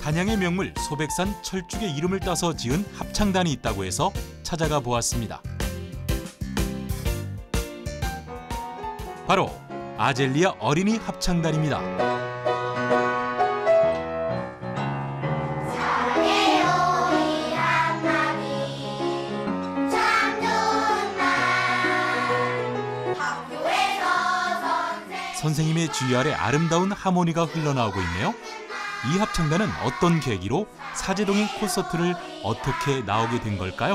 단양의 명물 소백산 철쭉의 이름을 따서 지은 합창단이 있다고 해서 찾아가 보았습니다. 바로 아젤리아 어린이 합창단입니다. 선생님의 주의 아래 아름다운 하모니가 흘러나오고 있네요. 이 합창단은 어떤 계기로 사제동인 콘서트를 어떻게 나오게 된 걸까요?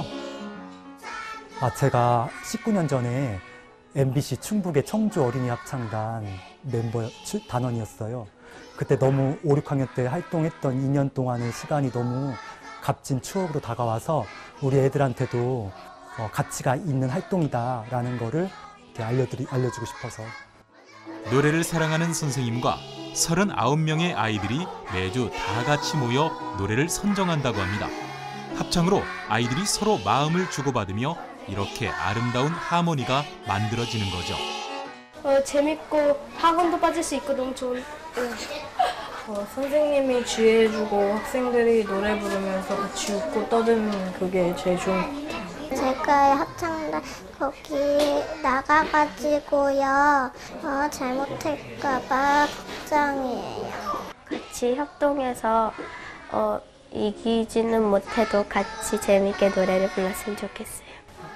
제가 19년 전에 MBC 충북의 청주 어린이 합창단 멤버 단원이었어요. 그때 너무 5, 6학년 때 활동했던 2년 동안의 시간이 너무 값진 추억으로 다가와서 우리 애들한테도 가치가 있는 활동이다라는 거를 알려주고 싶어서. 노래를 사랑하는 선생님과 39명의 아이들이 매주 다 같이 모여 노래를 선정한다고 합니다. 합창으로 아이들이 서로 마음을 주고받으며 이렇게 아름다운 하모니가 만들어지는 거죠. 재밌고 학원도 빠질 수 있고 너무 좋은. 선생님이 지혜해주고 학생들이 노래 부르면서 같이 웃고 떠드는 그게 제일 좋은 것 같아요. 제가 합창단 거기 나가가지고요 잘못할까봐 걱정이에요. 같이 협동해서 이기지는 못해도 같이 재밌게 노래를 불렀으면 좋겠어요.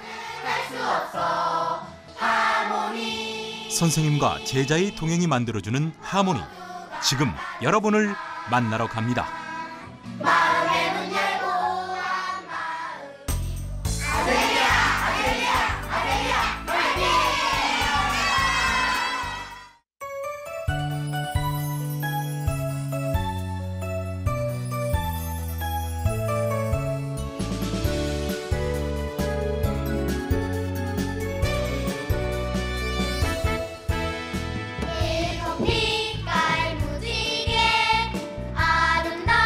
선생님과 제자의 동행이 만들어주는 하모니. 지금 여러분을 만나러 갑니다. 빛깔 무지개 아름다운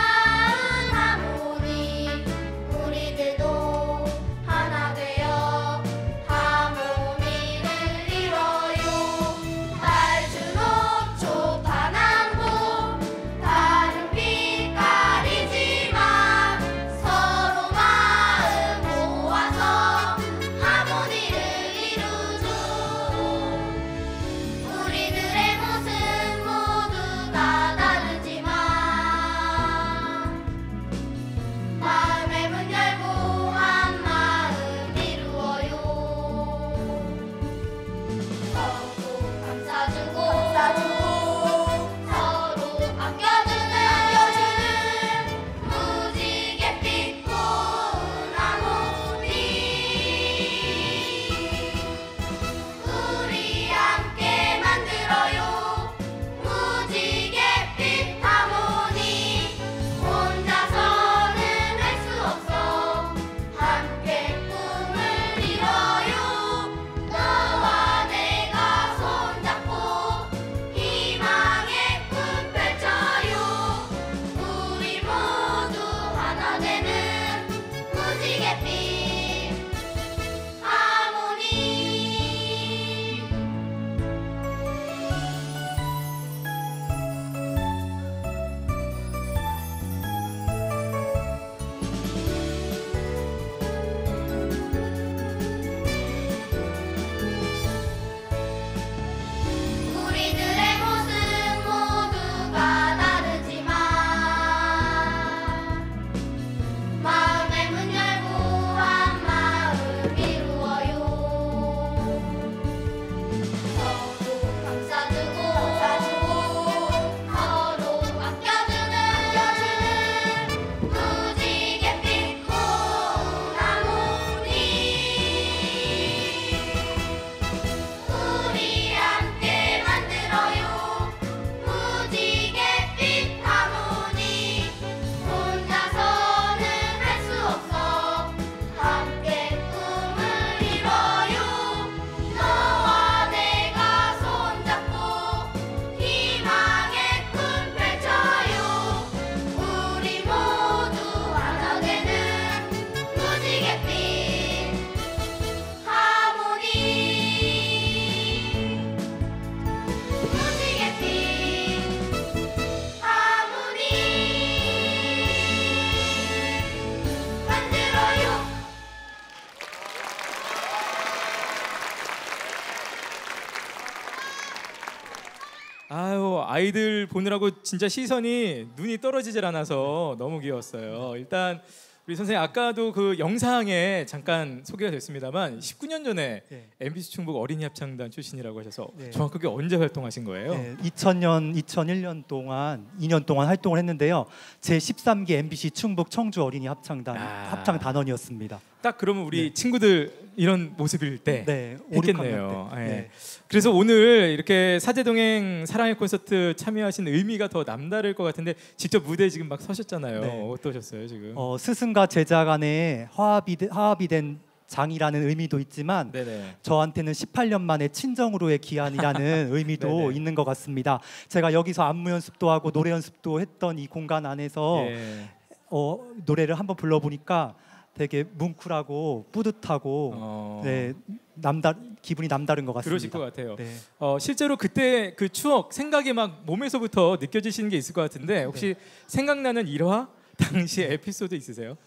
아이들 보느라고 진짜 시선이 눈이 떨어지질 않아서 너무 귀여웠어요. 일단 우리 선생님 아까도 그 영상에 잠깐 소개가 됐습니다만 19년 전에 네. MBC 충북 어린이 합창단 출신이라고 하셔서 네. 정확하게 언제 활동하신 거예요? 네, 2000년, 2001년 동안 2년 동안 활동을 했는데요. 제 13기 MBC 충북 청주 어린이 합창단 합창 단원이었습니다. 딱 그러면 우리 네. 친구들 이런 모습일 때 네, 했겠네요. 5, 6학년 때. 예. 네. 그래서 오늘 이렇게 사제동행 사랑의 콘서트 참여하신 의미가 더 남다를 것 같은데 직접 무대에 지금 막 서셨잖아요. 네. 어떠셨어요 지금? 스승과 제자 간의 화합이 된 장이라는 의미도 있지만 네네. 저한테는 18년 만에 친정으로의 귀환이라는 의미도 네네. 있는 것 같습니다. 제가 여기서 안무 연습도 하고 노래 연습도 했던 이 공간 안에서 예. 노래를 한번 불러보니까 되게 뭉클하고 뿌듯하고 네, 기분이 남다른 것 같습니다. 그러실 것 같아요. 네. 실제로 그때 그 추억 생각이 막 몸에서부터 느껴지시는 게 있을 것 같은데 혹시 생각나는 일화 당시 에피소드 있으세요?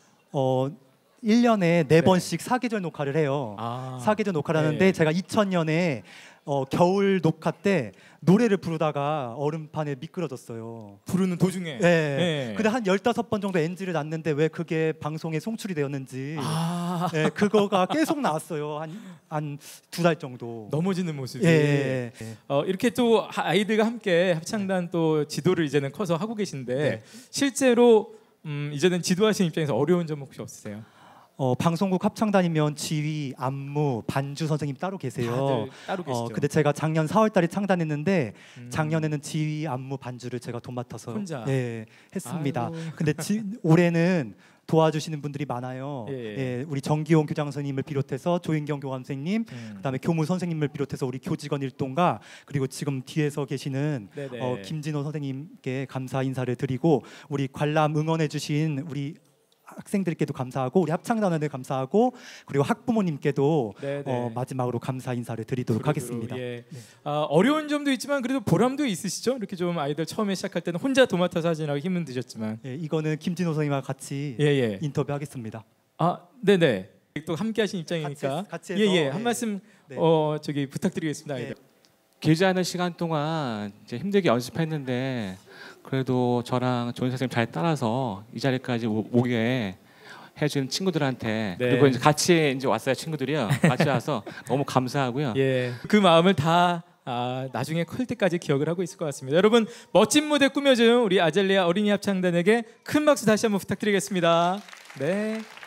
1년에 4번씩 사계절 녹화를 해요. 사계절 녹화를 하는데 네. 제가 2000년에 겨울 녹화 때 노래를 부르다가 얼음판에 미끄러졌어요. 부르는 도중에. 네. 네. 근데 한 15번 정도 NG를 났는데 왜 그게 방송에 송출이 되었는지 네, 그거가 계속 나왔어요. 한 2달 정도. 넘어지는 모습이. 예. 이렇게 또 아이들과 함께 합창단 또 지도를 이제는 커서 하고 계신데 네. 실제로 이제는 지도하시는 입장에서 어려운 점 혹시 없으세요? 방송국 합창단이면 지휘, 안무, 반주 선생님 따로 계세요. 다들 따로 계시죠. 근데 제가 작년 4월달에 창단했는데 작년에는 지휘, 안무, 반주를 제가 도맡아서 혼자? 했습니다. 아이고. 근데 올해는 도와주시는 분들이 많아요. 예. 우리 정기용 교장 선생님을 비롯해서 조인경 교감 선생님, 그다음에 교무 선생님을 비롯해서 우리 교직원 일동과 그리고 지금 뒤에서 계시는 네네. 김진호 선생님께 감사 인사를 드리고 우리 관람 응원해 주신 우리 학생들께도 감사하고 우리 합창단원에 감사하고 그리고 학부모님께도 네네. 마지막으로 감사 인사를 드리도록 하겠습니다. 예. 어려운 점도 있지만 그래도 보람도 있으시죠? 이렇게 좀 아이들 처음에 시작할 때는 혼자 도맡아서 하시느라고 힘은 드셨지만 예, 이거는 김진호 선생님과 같이 예. 인터뷰하겠습니다. 네네. 또 함께 하신 입장이니까 같이 해서, 예. 한 예. 말씀 네. 저기 부탁드리겠습니다. 네. 아이들. 길지 않은 시간 동안 이제 힘들게 연습했는데 그래도 저랑 조인 선생님 잘 따라서 이 자리까지 오게 해준 친구들한테 네. 그리고 이제 같이 이제 왔어요 친구들이요. 같이 와서 너무 감사하고요. 예, 그 마음을 다 나중에 클 때까지 기억을 하고 있을 것 같습니다. 여러분 멋진 무대 꾸며준 우리 아젤리아 어린이 합창단에게 큰 박수 다시 한번 부탁드리겠습니다. 네.